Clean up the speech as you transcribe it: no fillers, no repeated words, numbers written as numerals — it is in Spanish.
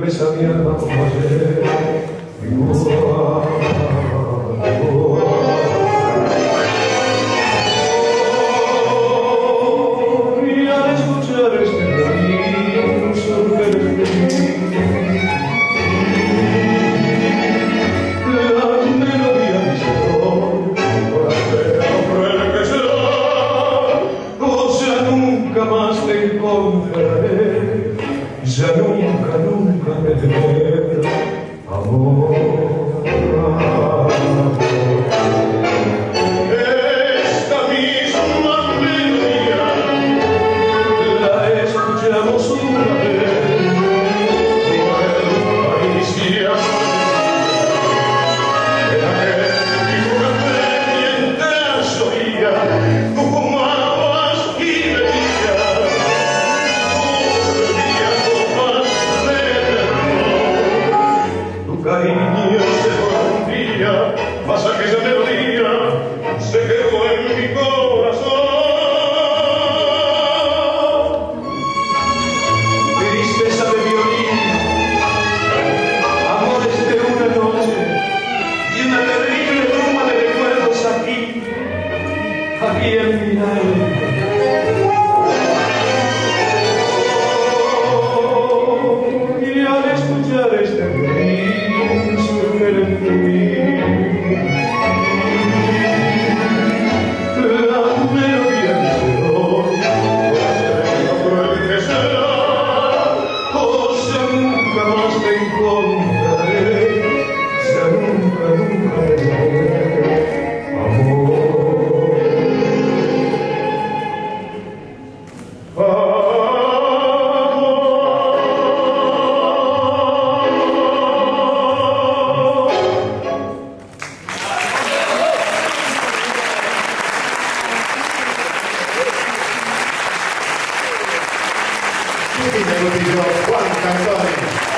vuelves a mi alma como ayer, igual. Y al escuchar este violín surge de mí la melodía de sol, cruel que será, ya nunca más te encontraré, ya nunca, nunca me temer, amor. Esta misma melodía la escuchamos una vez, vuelva a iniciar en aquel café mientras oía, tú fumabas y bebías, tu cariño se rompía, mas aquella melodía se quedó en mi corazón. Tristeza de violín, amores de una noche y una terrible bruma de recuerdos aquí en mi alma. Y al escuchar este violín surge en mí la melodía de sol, cruel que será, ya nunca más te encontraré, ya nunca, nunca me veré, amor. Juan Cantoni.